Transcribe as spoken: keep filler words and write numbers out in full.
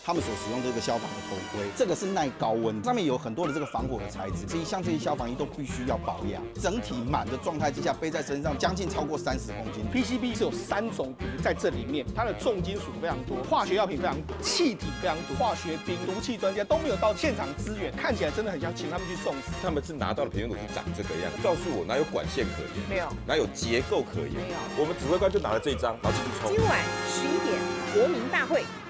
他们所使用的这个消防的头盔，这个是耐高温，上面有很多的这个防火的材质，所以像这些消防衣都必须要保养。整体满的状态之下，背在身上将近超过三十公斤。 P C B 是有三种毒在这里面，它的重金属非常多，化学药品非常多，气体非常多，化学兵、毒气专家都没有到现场支援，看起来真的很像请他们去送死。 他们是拿到的培训组是长这个样子，告诉我哪有管线可言， 没有， 哪有结构可言， 没有。 我们指挥官就拿了这一张，然后进去冲。 今晚十一点，国民大会。